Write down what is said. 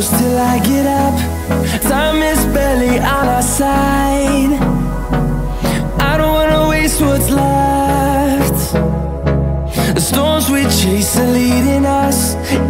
close till I get up. Time is barely on our side. I don't wanna waste what's left. The storms we chase are leading us